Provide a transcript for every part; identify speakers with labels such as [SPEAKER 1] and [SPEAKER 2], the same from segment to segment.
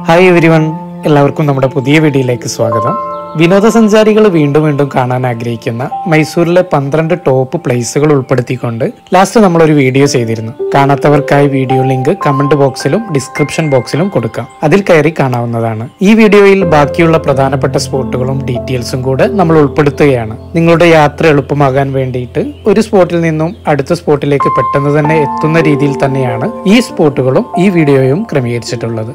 [SPEAKER 1] Hi everyone, എല്ലാവർക്കും നമ്മുടെ പുതിയ വീഡിയോയിലേക്ക് സ്വാഗതം. വിനോദസഞ്ചാരികൾ വീണ്ടും വീണ്ടും കാണാൻ ആഗ്രഹിക്കുന്ന മൈസൂരിലെ 12 ടോപ്പ് പ്ലേസുകൾ ഉൾപ്പെടുത്തിക്കൊണ്ട് ലാസ്റ്റ് നമ്മളൊരു വീഡിയോ ചെയ്തിരുന്നു. കാണാത്തവർക്കായി വീഡിയോ ലിങ്ക് കമന്റ് ബോക്സിലും ഡിസ്ക്രിപ്ഷൻ ബോക്സിലും കൊടുക്കാം, അതിൽ കയറി കാണാവുന്നതാണ്. ഈ വീഡിയോയിൽ ബാക്കിയുള്ള പ്രധാനപ്പെട്ട സ്പോട്ടുകളും ഡീറ്റെയിൽസും കൂടെ നമ്മൾ ഉൾപ്പെടുത്തുകയാണ്. നിങ്ങളുടെ യാത്ര എളുപ്പമാകാൻ വേണ്ടിയിട്ട് ഒരു സ്പോട്ടിൽ നിന്നും അടുത്ത സ്പോട്ടിലേക്ക് പെട്ടെന്ന് തന്നെ എത്തുന്ന രീതിയിൽ തന്നെയാണ് ഈ സ്പോട്ടുകളും ഈ വീഡിയോയും ക്രമീകരിച്ചിട്ടുള്ളത്.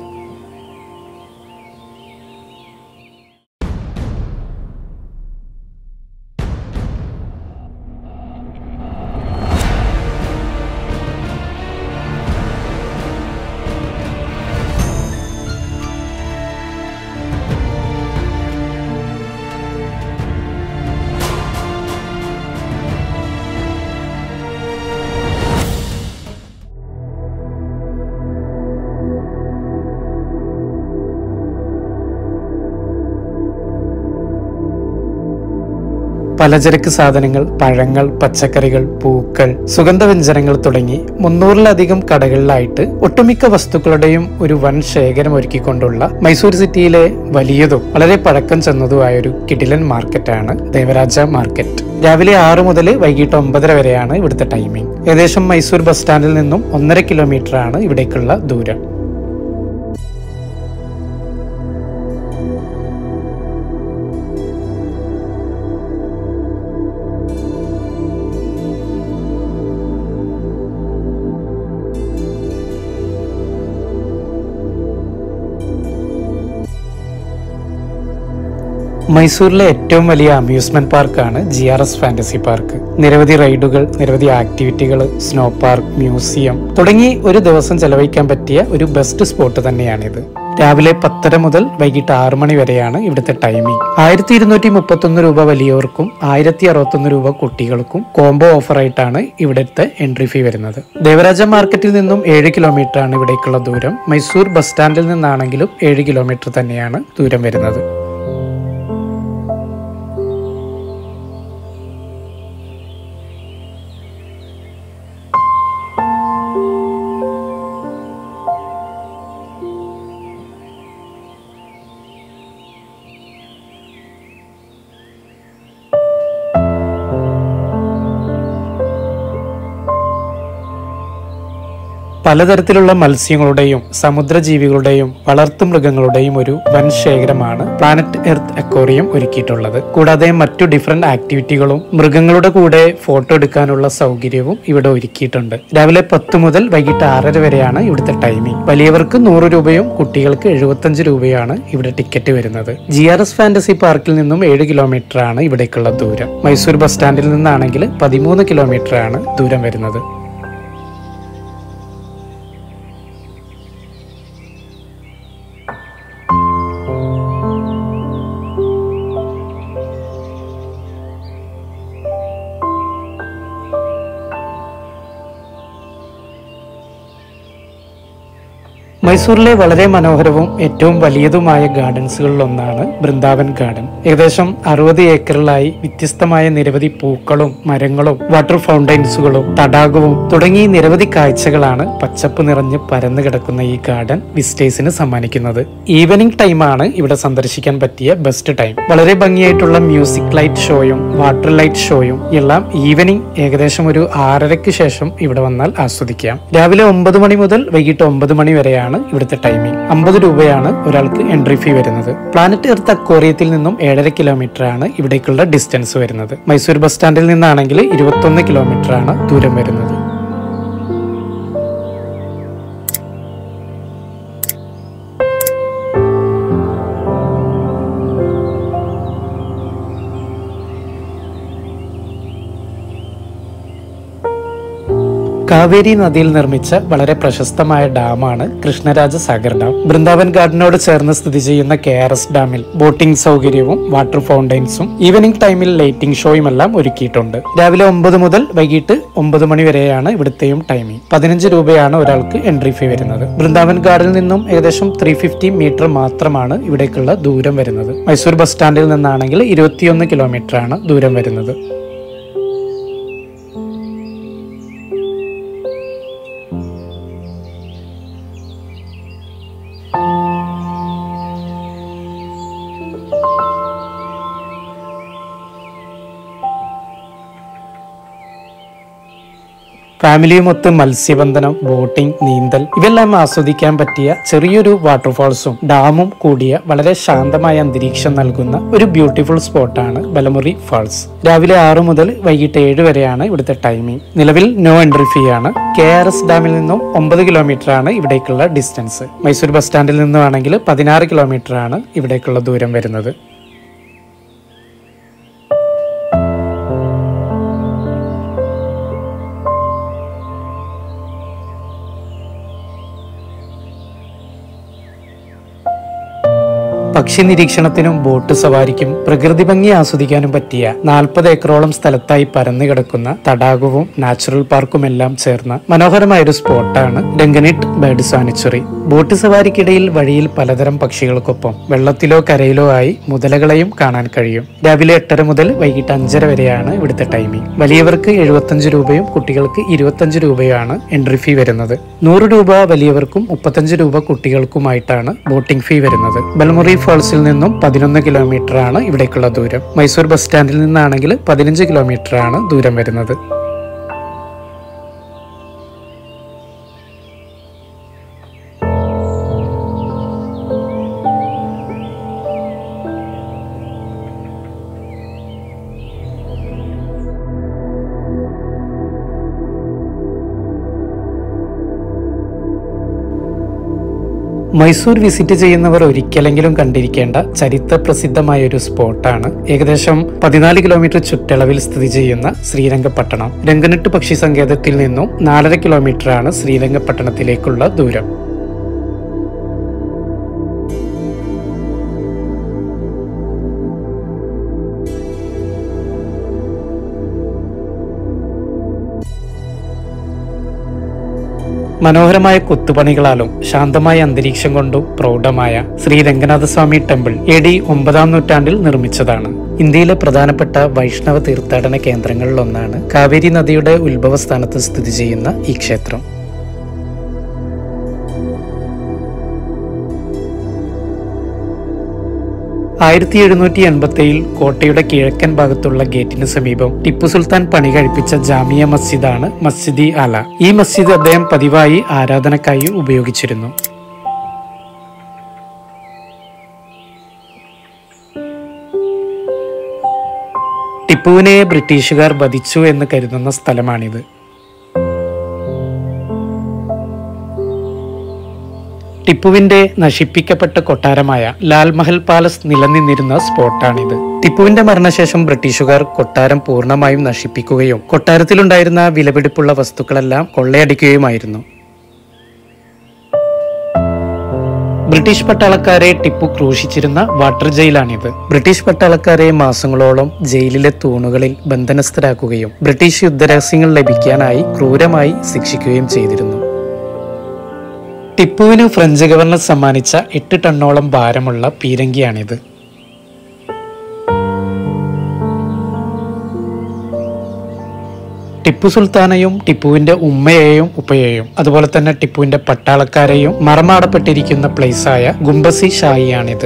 [SPEAKER 1] പലചരക്ക് സാധനങ്ങൾ, പഴങ്ങൾ, പച്ചക്കറികൾ, പൂക്കൾ, സുഗന്ധവ്യഞ്ജനങ്ങൾ തുടങ്ങി 300-ലധികം കടകളിലായിട്ട് ഒട്ടുമിക്ക വസ്തുക്കളുടെയും ഒരു വൻ ശേഖരം ഒരുക്കിക്കൊണ്ടുള്ള മൈസൂർ സിറ്റിയിലെ വലിയതും വളരെ പഴക്കം ചെന്നതുമായ ഒരു കിടിലൻ മാർക്കറ്റാണ് ദേവരാജ മാർക്കറ്റ്. രാവിലെ 6 മുതൽ വൈകിട്ട് 9:30 വരെയാണ് ഇവിടുത്തെ ടൈമിംഗ്. ഏകദേശം മൈസൂർ ബസ് സ്റ്റാൻഡിൽ നിന്നും 1.5 കിലോമീറ്റർ ആണ് ഇവിടേക്കുള്ള ദൂരം. മൈസൂരിലെ ഏറ്റവും വലിയ അമ്യൂസ്മെന്റ് പാർക്കാണ് GRS ഫാന്റസി പാർക്ക്. നിരവധി റൈഡുകൾ, നിരവധി ആക്ടിവിറ്റികൾ, സ്നോ പാർക്ക്, മ്യൂസിയം തുടങ്ങി ഒരു ദിവസം ചെലവഴിക്കാൻ പറ്റിയ ഒരു ബെസ്റ്റ് സ്പോട്ട് തന്നെയാണിത്. രാവിലെ 10:30 മുതൽ വൈകിട്ട് 6 മണി വരെയാണ് ഇവിടുത്തെ ടൈമിംഗ്. 1231 രൂപ വലിയവർക്കും 1061 രൂപ കുട്ടികൾക്കും കോംബോ ഓഫറായിട്ടാണ് ഇവിടുത്തെ എൻട്രി ഫീ വരുന്നത്. ദേവരാജ മാർക്കറ്റിൽ നിന്നും 7 കിലോമീറ്റർ ആണ് ഇവിടേക്കുള്ള ദൂരം. മൈസൂർ ബസ് സ്റ്റാൻഡിൽ നിന്നാണെങ്കിലും 7 കിലോമീറ്റർ തന്നെയാണ് ദൂരം വരുന്നത്. പലതരത്തിലുള്ള മത്സ്യങ്ങളുടെയും സമുദ്രജീവികളുടെയും വളർത്തുമൃഗങ്ങളുടെയും ഒരു വൻ ശേഖരമാണ് പ്ലാനറ്റ് എർത്ത് അക്വേറിയം ഒരുക്കിയിട്ടുള്ളത്. കൂടാതെ മറ്റു ഡിഫറെന്റ് ആക്ടിവിറ്റികളും മൃഗങ്ങളുടെ കൂടെ ഫോട്ടോ എടുക്കാനുള്ള സൗകര്യവും ഇവിടെ ഒരുക്കിയിട്ടുണ്ട്. രാവിലെ 10 മുതൽ വൈകിട്ട് 6:30 വരെയാണ് ഇവിടുത്തെ ടൈമിംഗ്. വലിയവർക്ക് 100 രൂപയും കുട്ടികൾക്ക് 75 രൂപയാണ് ഇവിടെ ടിക്കറ്റ് വരുന്നത്. GRS ഫാന്റസി പാർക്കിൽ നിന്നും 7 കിലോമീറ്റർ ആണ് ഇവിടേക്കുള്ള ദൂരം. മൈസൂർ ബസ് സ്റ്റാൻഡിൽ നിന്നാണെങ്കിൽ 13 കിലോമീറ്റർ ആണ് ദൂരം വരുന്നത്. മൈസൂരിലെ വളരെ മനോഹരവും ഏറ്റവും വലിയതുമായ ഗാർഡൻസുകളിലൊന്നാണ് ബൃന്ദാവൻ ഗാർഡൻ. ഏകദേശം 60 ഏക്കറിലായി വ്യത്യസ്തമായ നിരവധി പൂക്കളും മരങ്ങളും വാട്ടർ ഫൗണ്ടൈൻസുകളും തടാകവും തുടങ്ങി നിരവധി കാഴ്ചകളാണ് പച്ചപ്പ് നിറഞ്ഞ് പരന്നു കിടക്കുന്ന ഈ ഗാർഡൻ വിസിറ്റേഴ്സിന് സമ്മാനിക്കുന്നത്. ഈവനിംഗ് ടൈമാണ് ഇവിടെ സന്ദർശിക്കാൻ പറ്റിയ ബെസ്റ്റ് ടൈം. വളരെ ഭംഗിയായിട്ടുള്ള മ്യൂസിക് ലൈറ്റ് ഷോയും വാട്ടർ ലൈറ്റ് ഷോയും എല്ലാം ഈവനിംഗ് ഏകദേശം ഒരു 6:30 ശേഷം ഇവിടെ വന്നാൽ ആസ്വദിക്കാം. രാവിലെ 9 മണി മുതൽ വൈകിട്ട് 9 മണി വരെയാണ് ഇവിടുത്തെ ടൈമിംഗ്. 50 രൂപയാണ് ഒരാൾക്ക് എൻട്രി ഫീ വരുന്നത്. പ്ലാനറ്റ് എർത്ത് അക്വേറിയത്തിൽ നിന്നും 7.5 കിലോമീറ്റർ ആണ് ഇവിടേക്കുള്ള ഡിസ്റ്റൻസ് വരുന്നത്. മൈസൂർ ബസ് സ്റ്റാൻഡിൽ നിന്നാണെങ്കിൽ 21 കിലോമീറ്റർ ആണ് ദൂരം വരുന്നത്. കാവേരി നദിയിൽ നിർമ്മിച്ച വളരെ പ്രശസ്തമായ ഡാമാണ് കൃഷ്ണരാജ സാഗർ ഡാം. ബൃന്ദാവൻ ഗാർഡനോട് ചേർന്ന് സ്ഥിതി ചെയ്യുന്ന KRS ഡാമിൽ ബോട്ടിംഗ് സൗകര്യവും വാട്ടർ ഫൗണ്ടൈൻസും ഈവനിംഗ് ടൈമിൽ ലൈറ്റിംഗ് ഷോയും എല്ലാം ഒരുക്കിയിട്ടുണ്ട്. രാവിലെ 9 മുതൽ വൈകിട്ട് 9 മണി വരെയാണ് ഇവിടുത്തെയും ടൈമിംഗ്. 15 രൂപയാണ് ഒരാൾക്ക് എൻട്രി ഫീ വരുന്നത്. ബൃന്ദാവൻ ഗാർഡനിൽ നിന്നും ഏകദേശം 350 മീറ്റർ മാത്രമാണ് ഇവിടേക്കുള്ള ദൂരം വരുന്നത്. മൈസൂർ ബസ് സ്റ്റാൻഡിൽ നിന്നാണെങ്കിൽ 21 കിലോമീറ്റർ ആണ് ദൂരം വരുന്നത്. ഫാമിലിയുമൊത്ത് മത്സ്യബന്ധനം, ബോട്ടിംഗ്, നീന്തൽ ഇവയെല്ലാം ആസ്വദിക്കാൻ പറ്റിയ ചെറിയൊരു വാട്ടർഫാൾസും ഡാമും കൂടിയ വളരെ ശാന്തമായ അന്തരീക്ഷം നൽകുന്ന ഒരു ബ്യൂട്ടിഫുൾ സ്പോട്ടാണ് ബലമുറി ഫാൾസ്. രാവിലെ 6 മുതൽ വൈകിട്ട് 7 വരെയാണ് ഇവിടുത്തെ ടൈമിംഗ്. നിലവിൽ നോ എൻട്രി ഫീ ആണ്. KRS ഡാമിൽ നിന്നും 9 കിലോമീറ്റർ ആണ് ഇവിടേക്കുള്ള ഡിസ്റ്റൻസ്. മൈസൂർ ബസ് സ്റ്റാൻഡിൽ നിന്നുമാണെങ്കിൽ 16 കിലോമീറ്റർ ആണ് ഇവിടേക്കുള്ള ദൂരം വരുന്നത്. പക്ഷി നിരീക്ഷണത്തിനും ബോട്ട് സവാരിക്കും പ്രകൃതി ഭംഗി ആസ്വദിക്കാനും പറ്റിയ 40 ഏക്കറോളം സ്ഥലത്തായി പരന്നു കിടക്കുന്ന തടാകവും നാച്ചുറൽ പാർക്കും എല്ലാം ചേർന്ന മനോഹരമായൊരു സ്പോട്ടാണ് രംഗനിട്ട് ബേർഡ് സാനിച്ചറി. ബോട്ട് സവാരിക്കിടയിൽ വഴിയിൽ പലതരം പക്ഷികൾക്കൊപ്പം വെള്ളത്തിലോ കരയിലോ ആയി മുതലകളെയും കാണാൻ കഴിയും. രാവിലെ 8:30 മുതൽ വൈകിട്ട് 5:30 വരെയാണ് ഇവിടുത്തെ ടൈമിംഗ്. വലിയവർക്ക് 75 രൂപയും കുട്ടികൾക്ക് 25 രൂപയാണ് എൻട്രി ഫീ വരുന്നത്. 100 രൂപ വലിയവർക്കും 35 രൂപ കുട്ടികൾക്കുമായിട്ടാണ് ബോട്ടിംഗ് ഫീ വരുന്നത്. ബലമുറി ഫാൾസിൽ നിന്നും 11 കിലോമീറ്റർ ആണ് ഇവിടേക്കുള്ള ദൂരം. മൈസൂർ ബസ് സ്റ്റാൻഡിൽ നിന്നാണെങ്കിൽ 15 കിലോമീറ്റർ ആണ് ദൂരം വരുന്നത്. മൈസൂർ വിസിറ്റ് ചെയ്യുന്നവർ ഒരിക്കലെങ്കിലും കണ്ടിരിക്കേണ്ട ചരിത്ര പ്രസിദ്ധമായ ഒരു സ്പോട്ടാണ് ഏകദേശം 14 കിലോമീറ്റർ ചുറ്റളവിൽ സ്ഥിതി ചെയ്യുന്ന ശ്രീരംഗപട്ടണം. രംഗനിട്ട് പക്ഷി സങ്കേതത്തിൽ നിന്നും 4.5 കിലോമീറ്റർ ആണ് ശ്രീരംഗപട്ടണത്തിലേക്കുള്ള ദൂരം. മനോഹരമായ കൊത്തുപണികളാലും ശാന്തമായ അന്തരീക്ഷം കൊണ്ടും പ്രൗഢമായ ശ്രീ രംഗനാഥസ്വാമി ടെമ്പിൾ AD 9-ാം നൂറ്റാണ്ടിൽ നിർമ്മിച്ചതാണ്. ഇന്ത്യയിലെ പ്രധാനപ്പെട്ട വൈഷ്ണവ തീർത്ഥാടന കേന്ദ്രങ്ങളിലൊന്നാണ്. കാവേരി നദിയുടെ ഉത്ഭവസ്ഥാനത്ത് സ്ഥിതി ചെയ്യുന്ന ഈ ക്ഷേത്രം. 1787 കോട്ടയുടെ കിഴക്കൻ ഭാഗത്തുള്ള ഗേറ്റിന് സമീപം ടിപ്പു സുൽത്താൻ പണി കഴിപ്പിച്ച ജാമിയ മസ്ജിദാണ് മസ്ജിദി ആല. ഈ മസ്ജിദ് അദ്ദേഹം പതിവായി ആരാധനക്കായി ഉപയോഗിച്ചിരുന്നു. ടിപ്പുവിനെ ബ്രിട്ടീഷുകാർ വധിച്ചു എന്ന് കരുതുന്ന സ്ഥലമാണിത്. ടിപ്പുവിന്റെ നശിപ്പിക്കപ്പെട്ട കൊട്ടാരമായ ലാൽമഹൽ പാലസ് നിലനിന്നിരുന്ന സ്പോട്ടാണിത്. ടിപ്പുവിന്റെ മരണശേഷം ബ്രിട്ടീഷുകാർ കൊട്ടാരം പൂർണ്ണമായും നശിപ്പിക്കുകയും കൊട്ടാരത്തിലുണ്ടായിരുന്ന വിലപിടിപ്പുള്ള വസ്തുക്കളെല്ലാം കൊള്ളയടിക്കുകയുമായിരുന്നു. ബ്രിട്ടീഷ് പട്ടാളക്കാരെ ടിപ്പു ക്രൂശിച്ചിരുന്ന വാട്ടർ ജയിലാണിത്. ബ്രിട്ടീഷ് പട്ടാളക്കാരെ മാസങ്ങളോളം ജയിലിലെ തൂണുകളിൽ ബന്ധനസ്ഥരാക്കുകയും ബ്രിട്ടീഷ് യുദ്ധരഹസ്യങ്ങൾ ലഭിക്കാനായി ക്രൂരമായി ശിക്ഷിക്കുകയും ചെയ്തിരുന്നു. ടിപ്പുവിന് ഫ്രഞ്ച് ഗവർണർ സമ്മാനിച്ച 8 ടണ്ണോളം ഭാരമുള്ള പീരങ്കിയാണിത്. ടിപ്പു സുൽത്താനെയും ടിപ്പുവിന്റെ ഉമ്മയെയും ഉപ്പയെയും അതുപോലെ തന്നെ ടിപ്പുവിന്റെ പട്ടാളക്കാരെയും മറമാടപ്പെട്ടിരിക്കുന്ന പ്ലേസായ ഗുംബസി ഷാഹിയാണിത്.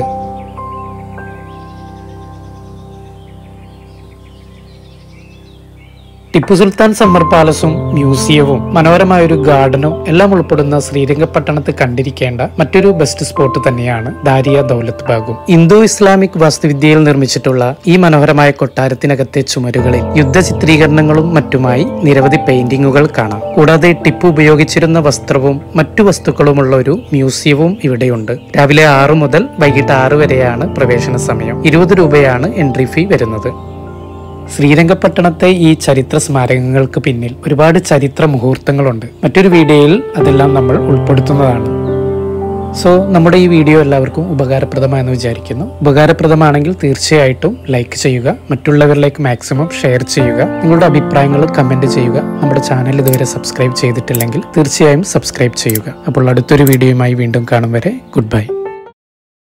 [SPEAKER 1] ടിപ്പു സുൽത്താൻ സമ്മർ പാലസും മ്യൂസിയവും മനോഹരമായൊരു ഗാർഡനും എല്ലാം ഉൾപ്പെടുന്ന ശ്രീരംഗപട്ടണത്ത് കണ്ടിരിക്കേണ്ട മറ്റൊരു ബെസ്റ്റ് സ്പോട്ട് തന്നെയാണ് ദാരിയ ദൗലത്ത് ബാഗും. ഇന്തോ ഇസ്ലാമിക് വാസ്തുവിദ്യയിൽ നിർമ്മിച്ചിട്ടുള്ള ഈ മനോഹരമായ കൊട്ടാരത്തിനകത്തെ ചുമരുകളിൽ യുദ്ധ ചിത്രീകരണങ്ങളും മറ്റുമായി നിരവധി പെയിന്റിങ്ങുകൾ കാണാം. കൂടാതെ ടിപ്പു ഉപയോഗിച്ചിരുന്ന വസ്ത്രവും മറ്റു വസ്തുക്കളുമുള്ള ഒരു മ്യൂസിയവും ഇവിടെയുണ്ട്. രാവിലെ 6 മുതൽ വൈകിട്ട് 6 വരെയാണ് പ്രവേശന സമയം. 20 രൂപയാണ് എൻട്രി ഫീ വരുന്നത്. ശ്രീരംഗപട്ടണത്തെ ഈ ചരിത്ര സ്മാരകങ്ങൾക്ക് പിന്നിൽ ഒരുപാട് ചരിത്ര മുഹൂർത്തങ്ങളുണ്ട്. മറ്റൊരു വീഡിയോയിൽ അതെല്ലാം നമ്മൾ ഉൾപ്പെടുത്തുന്നതാണ്. സോ നമ്മുടെ ഈ വീഡിയോ എല്ലാവർക്കും ഉപകാരപ്രദമായെന്ന് വിചാരിക്കുന്നു. ഉപകാരപ്രദമാണെങ്കിൽ തീർച്ചയായിട്ടും ലൈക്ക് ചെയ്യുക, മറ്റുള്ളവരിലേക്ക് മാക്സിമം ഷെയർ ചെയ്യുക, നിങ്ങളുടെ അഭിപ്രായങ്ങൾ കമന്റ് ചെയ്യുക. നമ്മുടെ ചാനൽ ഇതുവരെ സബ്സ്ക്രൈബ് ചെയ്തിട്ടില്ലെങ്കിൽ തീർച്ചയായും സബ്സ്ക്രൈബ് ചെയ്യുക. അപ്പോൾ അടുത്തൊരു വീഡിയോയുമായി വീണ്ടും കാണും വരെ ഗുഡ് ബൈ.